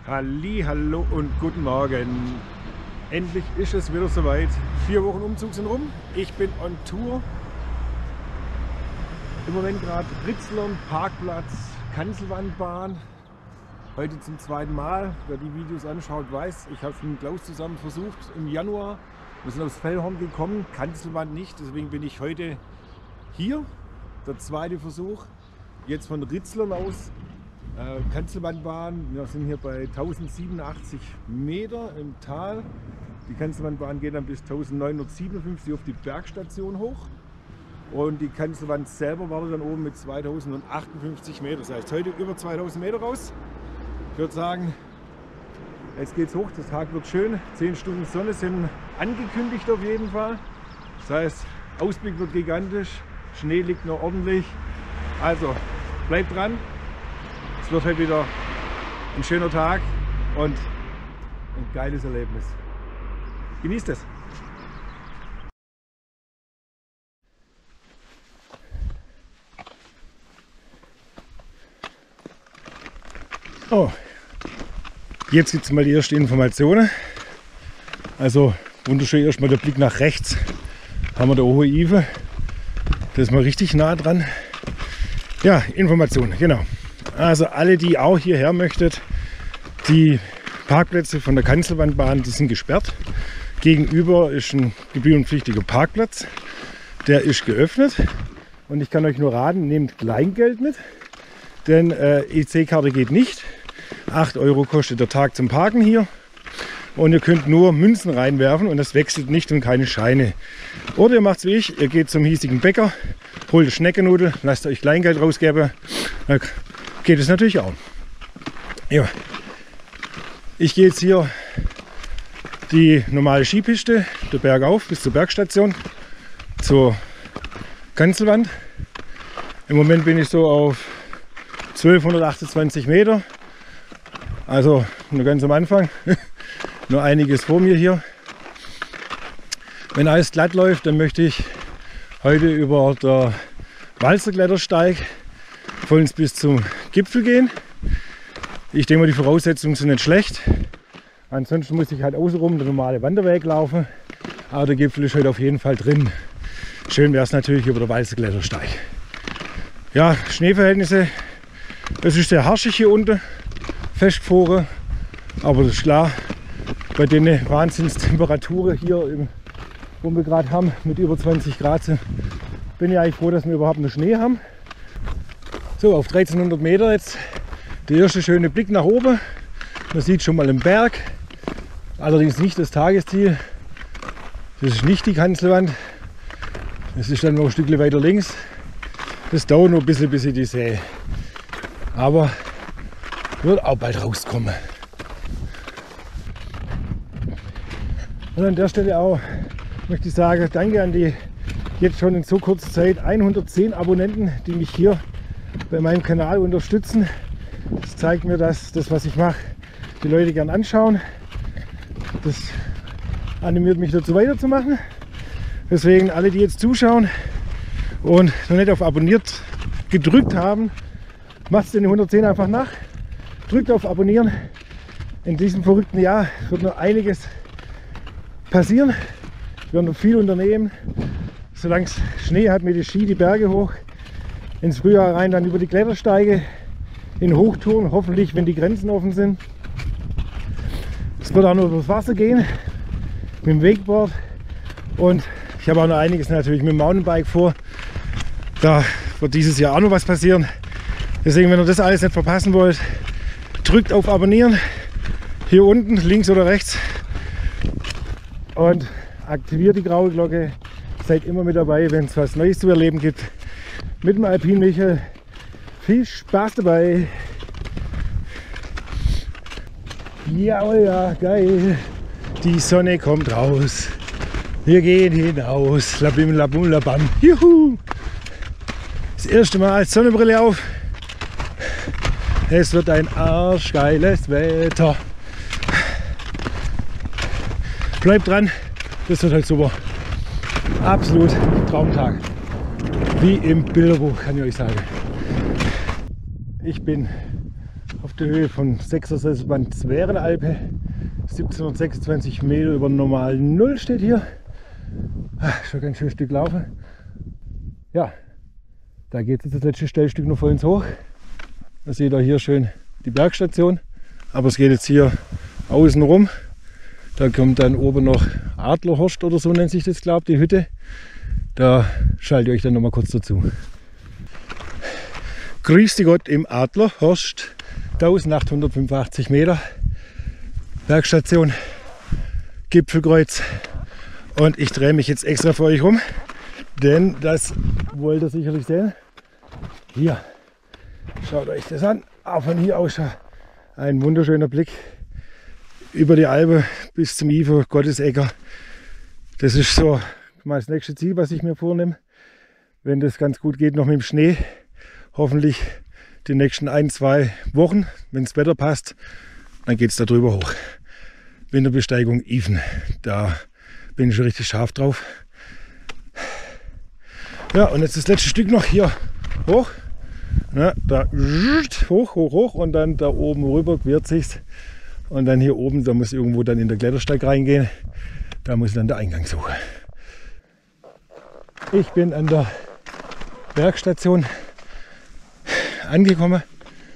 Hallo und guten Morgen. Endlich ist es wieder soweit. 4 Wochen Umzug sind rum. Ich bin on Tour. Im Moment gerade Ritzlern, Parkplatz, Kanzelwandbahn. Heute zum zweiten Mal. Wer die Videos anschaut, weiß, ich habe es mit Klaus zusammen versucht im Januar. Wir sind aufs Fellhorn gekommen, Kanzelwand nicht. Deswegen bin ich heute hier. Der zweite Versuch. Jetzt von Ritzlern aus. Kanzelwandbahn, wir sind hier bei 1087 Meter im Tal. Die Kanzelwandbahn geht dann bis 1957 auf die Bergstation hoch. Und die Kanzelwand selber wartet dann oben mit 2058 Meter. Das heißt, heute über 2000 Meter raus. Ich würde sagen, jetzt geht's hoch, der Tag wird schön. 10 Stunden Sonne sind angekündigt auf jeden Fall. Das heißt, Ausblick wird gigantisch, Schnee liegt noch ordentlich. Also, bleibt dran. Es wird heute wieder ein schöner Tag und ein geiles Erlebnis. Genießt es! Oh, jetzt gibt es mal die erste Informationen. Also wunderschön erstmal der Blick nach rechts. Haben wir der Hohe Ive. Das ist mal richtig nah dran. Ja, Informationen, genau. Also alle, die auch hierher möchtet, die Parkplätze von der Kanzelwandbahn, die sind gesperrt. Gegenüber ist ein gebührenpflichtiger Parkplatz. Der ist geöffnet. Und ich kann euch nur raten, nehmt Kleingeld mit. Denn EC-Karte geht nicht. 8 € kostet der Tag zum Parken hier. Und ihr könnt nur Münzen reinwerfen und das wechselt nicht und keine Scheine. Oder ihr macht es wie ich, ihr geht zum hiesigen Bäcker, holt eine Schneckennudel, lasst euch Kleingeld rausgeben. Dann geht es natürlich auch. Ja. Ich gehe jetzt hier die normale Skipiste, der Berg auf bis zur Bergstation, zur Kanzelwand. Im Moment bin ich so auf 1228 Meter, also nur ganz am Anfang, nur einiges vor mir hier. Wenn alles glatt läuft, dann möchte ich heute über der Walzerklettersteig vollends bis zum Gipfel gehen. Ich denke mal, die Voraussetzungen sind nicht schlecht. Ansonsten muss ich halt außenrum der normale Wanderweg laufen, aber der Gipfel ist heute auf jeden Fall drin. Schön wäre es natürlich über der Walzerklettersteig. Ja, Schneeverhältnisse. Es ist sehr harschig hier unten, festgefroren, aber das ist klar, bei den Wahnsinnstemperaturen hier, wo wir gerade haben, mit über 20 Grad, bin ich eigentlich froh, dass wir überhaupt noch Schnee haben. So, auf 1300 Meter jetzt der erste schöne Blick nach oben. Man sieht schon mal den Berg, allerdings nicht das Tagesziel. Das ist nicht die Kanzelwand, das ist dann noch ein Stückchen weiter links. Das dauert noch ein bisschen, bis ich die sehe. Aber wird auch bald rauskommen. Und an der Stelle auch möchte ich sagen, danke an die jetzt schon in so kurzer Zeit 110 Abonnenten, die mich hier bei meinem Kanal unterstützen. Das zeigt mir, dass das, was ich mache, die Leute gern anschauen. Das animiert mich dazu weiterzumachen. Deswegen alle, die jetzt zuschauen und noch nicht auf Abonniert gedrückt haben, macht es den 110 einfach nach. Drückt auf Abonnieren. In diesem verrückten Jahr wird noch einiges passieren. Wir werden noch viel unternehmen. Solange es Schnee hat, mit den Ski die Berge hoch. Ins Frühjahr rein, dann über die Klettersteige. In Hochtouren, hoffentlich, wenn die Grenzen offen sind. Es wird auch noch übers Wasser gehen. Mit dem Wakeboard. Und ich habe auch noch einiges natürlich mit dem Mountainbike vor. Da wird dieses Jahr auch noch was passieren. Deswegen, wenn ihr das alles nicht verpassen wollt, drückt auf Abonnieren. Hier unten, links oder rechts. Und aktiviert die graue Glocke. Seid immer mit dabei, wenn es was Neues zu erleben gibt. Mit dem Alpin Michael. Viel Spaß dabei. Ja, oh ja, geil. Die Sonne kommt raus. Wir gehen hinaus. Labim, labum, labam. Juhu. Das erste Mal als Sonnenbrille auf. Es wird ein arschgeiles Wetter. Bleibt dran, das wird halt super. Absolut Traumtag. Wie im Bilderbuch, kann ich euch sagen. Ich bin auf der Höhe von 6er Sesselband Zverenalpe. 1726 Meter über normal Null steht hier. Schon ganz schön Stück laufen. Ja, da geht jetzt das letzte Stellstück noch vor uns hoch. Da seht ihr hier schön die Bergstation. Aber es geht jetzt hier außen rum. Da kommt dann oben noch Adlerhorst oder so nennt sich das, glaube ich, die Hütte. Da schalte ich euch dann noch mal kurz dazu. Grüß Gott im Adlerhorst. 1885 Meter. Bergstation. Gipfelkreuz. Und ich drehe mich jetzt extra für euch rum. Denn das wollt ihr sicherlich sehen. Hier. Schaut euch das an. Auch von hier aus ein wunderschöner Blick über die Alpe bis zum IFO Gottesecker. Das ist so mal das nächste Ziel, was ich mir vornehme. Wenn das ganz gut geht, noch mit dem Schnee. Hoffentlich die nächsten 1-2 Wochen, wenn das Wetter passt, dann geht es da drüber hoch. Winterbesteigung Ifen. Da bin ich schon richtig scharf drauf. Ja, und jetzt das letzte Stück noch hier hoch. Ja, da hoch und dann da oben rüber quert sich's. Und dann hier oben, da muss irgendwo dann in der Klettersteig reingehen. Da muss ich dann den Eingang suchen. Ich bin an der Bergstation angekommen.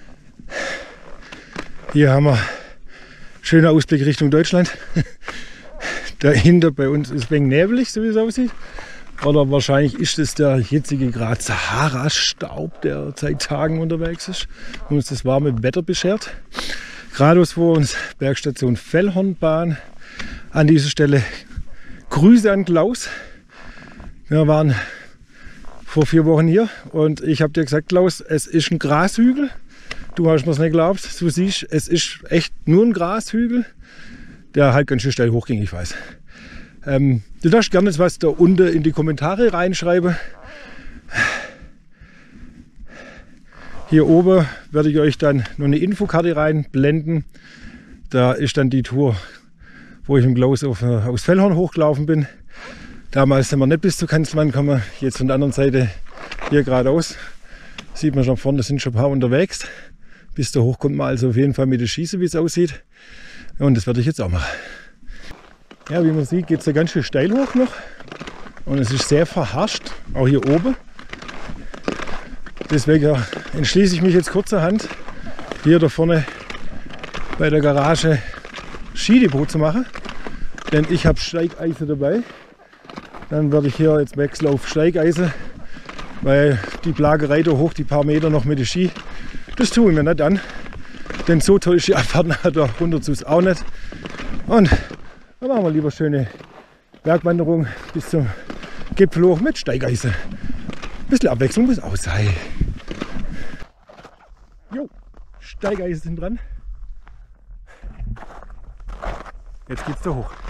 Hier haben wir schöner Ausblick Richtung Deutschland. Dahinter bei uns ist ein wenig nebelig, so wie es aussieht. Oder wahrscheinlich ist es der jetzige Grad Sahara-Staub, der seit Tagen unterwegs ist und uns das warme Wetter beschert. Geradeaus vor uns Bergstation Fellhornbahn. An dieser Stelle Grüße an Klaus. Wir waren vor 4 Wochen hier und ich habe dir gesagt, Klaus, es ist ein Grashügel. Du hast mir es nicht geglaubt. Du siehst, es ist echt nur ein Grashügel, der halt ganz schön steil hochging, ich weiß. Du darfst gerne was da unten in die Kommentare reinschreiben. Hier oben werde ich euch dann noch eine Infokarte reinblenden. Da ist dann die Tour, wo ich im Klaus aufs Fellhorn hochgelaufen bin. Damals sind wir nicht bis zu Kanzmann gekommen, jetzt von der anderen Seite hier geradeaus. Sieht man schon vorne, sind schon ein paar unterwegs. Bis da hoch kommt man also auf jeden Fall mit der Schieße, wie es aussieht. Und das werde ich jetzt auch machen. Ja, wie man sieht, geht es da ganz schön steil hoch noch. Und es ist sehr verharscht, auch hier oben. Deswegen entschließe ich mich jetzt kurzerhand, hier da vorne bei der Garage Skidepot zu machen. Denn ich habe Steigeisen dabei. Dann werde ich hier jetzt wechseln auf Steigeisen, weil die Plagerei da hoch, die paar Meter noch mit den Ski, das tue ich mir nicht an. Denn so toll ist die Abfahrt nach der 100 Sus auch nicht. Und dann machen wir lieber schöne Bergwanderung bis zum Gipfel hoch mit Steigeisen. Ein bisschen Abwechslung muss auch sein. Jo, Steigeisen sind dran. Jetzt geht's da hoch.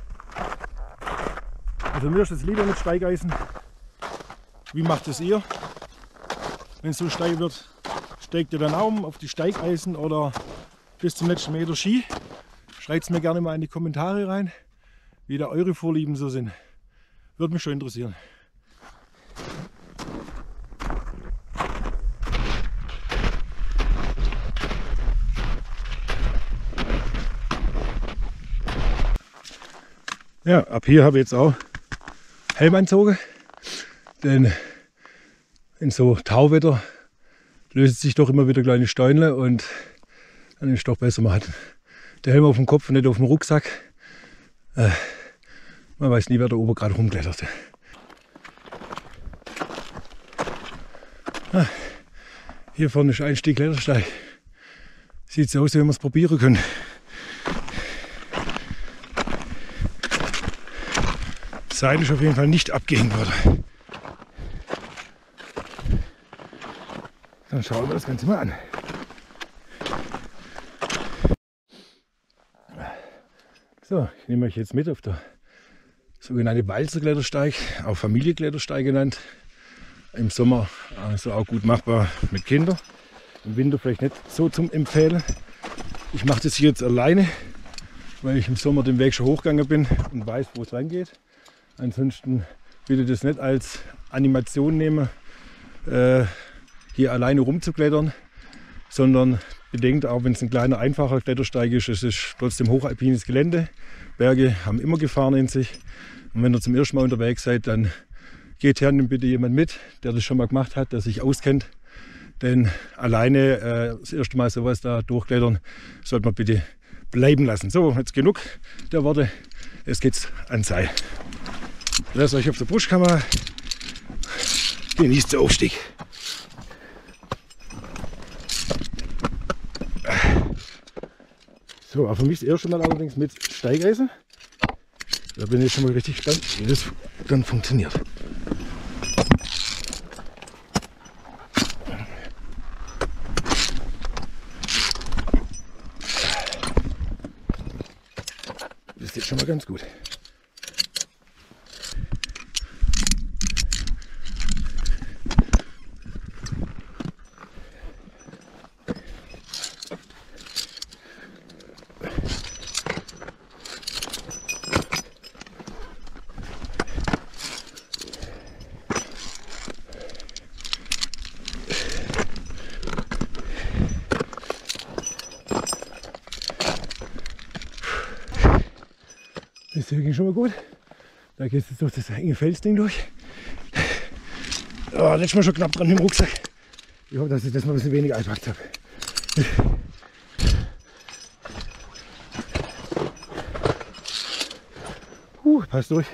Also mir ist es lieber mit Steigeisen. Wie macht es ihr? Wenn es so steil wird, steigt ihr dann auch um auf die Steigeisen oder bis zum letzten Meter Ski? Schreibt es mir gerne mal in die Kommentare rein, wie da eure Vorlieben so sind. Würde mich schon interessieren. Ja, ab hier habe ich jetzt auch Helm angezogen, denn in so Tauwetter lösen sich doch immer wieder kleine Steine und dann ist es doch besser, man hat den Helm auf dem Kopf und nicht auf dem Rucksack. Man weiß nie, wer da oben gerade rumklettert. Hier vorne ist ein Stück Klettersteig. Sieht so aus, wie wir es probieren können. Das Seil ist auf jeden Fall nicht abgehängt worden. Dann schauen wir das Ganze mal an. So, ich nehme euch jetzt mit auf der sogenannte Walzerklettersteig, auch Familienklettersteig genannt. Im Sommer also auch gut machbar mit Kindern. Im Winter vielleicht nicht so zum Empfehlen. Ich mache das hier jetzt alleine, weil ich im Sommer den Weg schon hochgegangen bin und weiß, wo es lang geht. Ansonsten bitte das nicht als Animation nehmen, hier alleine rumzuklettern, sondern bedenkt, auch wenn es ein kleiner, einfacher Klettersteig ist, es ist trotzdem hochalpines Gelände. Berge haben immer Gefahren in sich. Und wenn ihr zum ersten Mal unterwegs seid, dann geht her, nimmt bitte jemand mit, der das schon mal gemacht hat, der sich auskennt. Denn alleine das erste Mal sowas da durchklettern, sollte man bitte bleiben lassen. So, jetzt genug der Worte. Jetzt geht's ans Seil. Lasst euch auf der Brustkamera. Genießt den Aufstieg. So, aber für mich das erste Mal allerdings mit Steigeisen. Da bin ich schon mal richtig gespannt, wie das dann funktioniert. Das ist jetzt schon mal ganz gut. Das ist wirklich schon mal gut. Da geht es jetzt durch das enge Felsding durch. Oh, letztes Mal schon knapp dran mit dem Rucksack. Ich hoffe, dass ich das mal ein bisschen weniger eingepackt habe. Passt durch.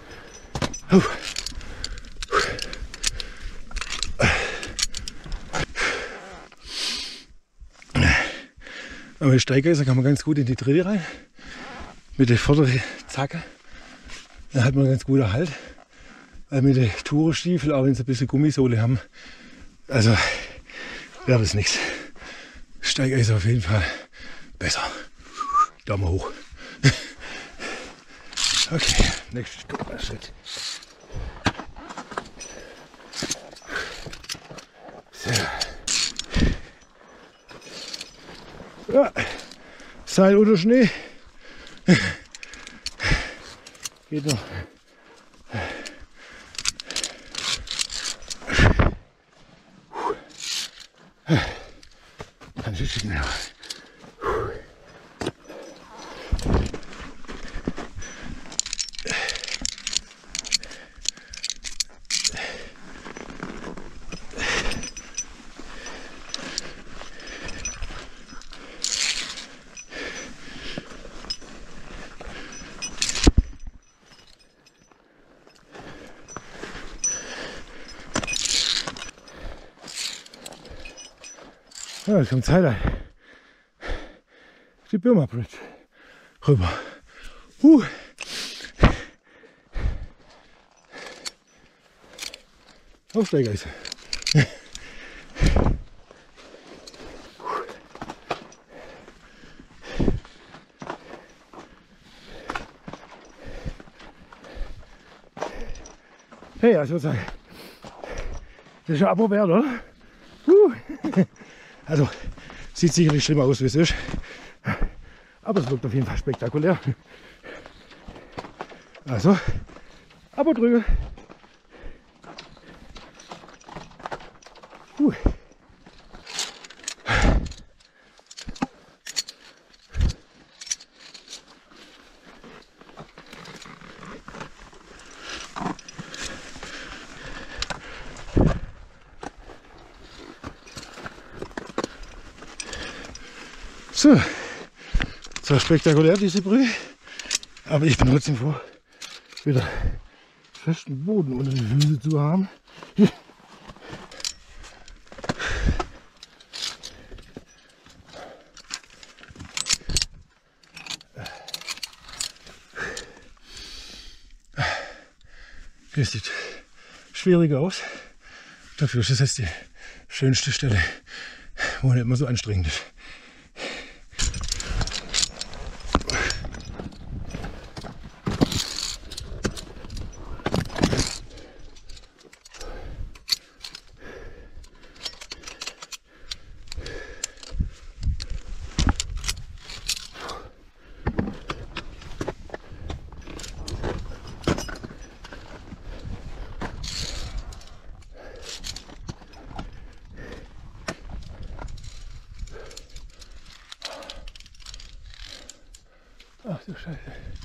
Aber mit Steigeisen kann man ganz gut in die Dritte rein. Mit der vorderen Zacke. Dann hat man einen ganz guten Halt. Weil mit den Tourenstiefeln, auch wenn sie ein bisschen Gummisohle haben, also wäre das nichts. Steigeisen auf jeden Fall besser. Daumen hoch. Okay, nächster Schritt. So. Ja. Seil oder Schnee. Geht noch. Ein bisschen mehr. Ja, das kommt Zeit. Die Birma Bridge rüber. Aufsteigeisen. Hey, also sagen, das ist ein Abo wert, oder? Also, sieht sicherlich schlimmer aus, wie es ist. Aber es wirkt auf jeden Fall spektakulär. Also, Abo drücken. So, zwar spektakulär diese Brücke, aber ich bin trotzdem froh, wieder festen Boden unter den Füßen zu haben. Hier sieht schwieriger aus. Dafür ist das jetzt die schönste Stelle, wo nicht immer so anstrengend ist. Ach du Scheiße.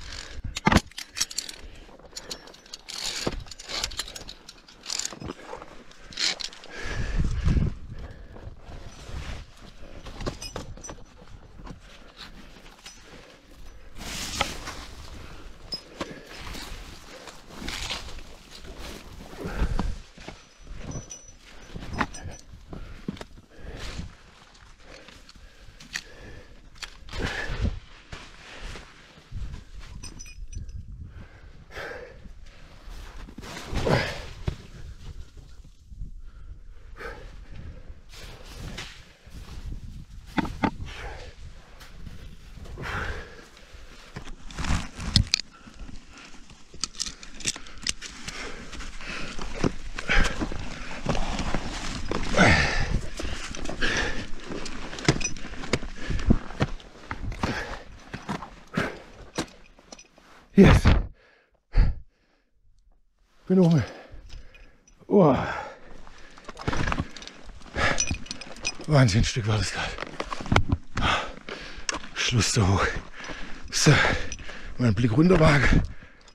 Yes. Bin oben. Oh. Wahnsinnsstück war das gerade. Schluss so hoch. So, mein Blick runter wagen.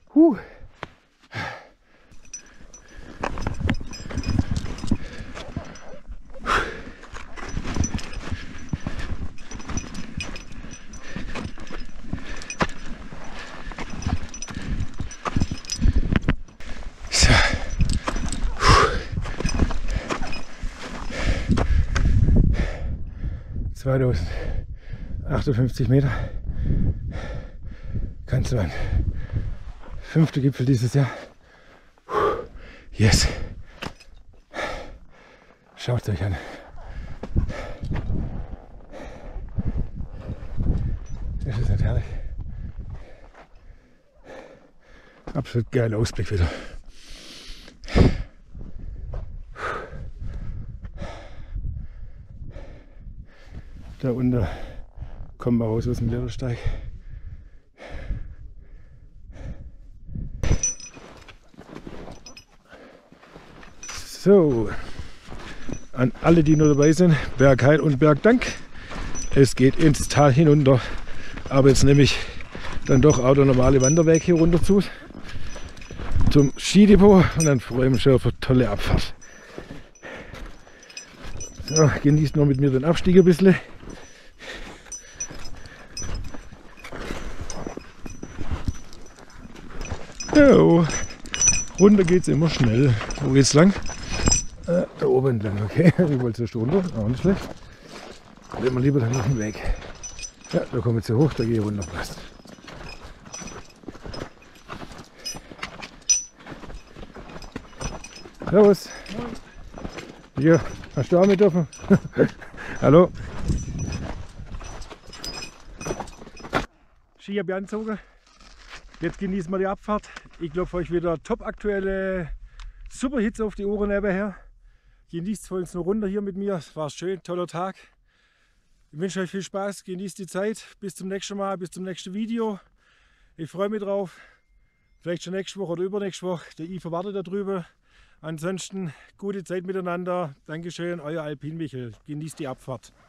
So. 2058 Meter. Ganz lang. 5. Gipfel dieses Jahr. Yes. Schaut es euch an. Das ist nicht herrlich. Absolut geiler Ausblick wieder. Da unten kommen wir raus aus dem Klettersteig. So, an alle, die nur dabei sind, Bergheil und Bergdank. Es geht ins Tal hinunter, aber jetzt nehme ich dann doch auch der normale Wanderweg hier runter zu, zum Skidepot, und dann freue ich mich schon auf eine tolle Abfahrt. So, genießt noch mit mir den Abstieg ein bisschen. So, runter geht es immer schnell. Wo geht's lang? Da oben entlang, okay. Ich wollte zuerst runter, auch nicht schlecht. Gehen wir lieber dann auf den Weg. Ja, da komme ich zu hoch, da gehe ich runter. Passt. Servus. Hier, hast du auch mit dürfen? Hallo. Ski habe ich angezogen. Jetzt genießen wir die Abfahrt. Ich glaube, für euch wieder top aktuelle super Hits auf die Ohren nebenher. Genießt es uns noch runter hier mit mir. Es war schön, toller Tag. Ich wünsche euch viel Spaß, genießt die Zeit. Bis zum nächsten Mal, bis zum nächsten Video. Ich freue mich drauf. Vielleicht schon nächste Woche oder übernächste Woche. Der Ivo wartet da drüben. Ansonsten gute Zeit miteinander. Dankeschön, euer Alpin Michel. Genießt die Abfahrt.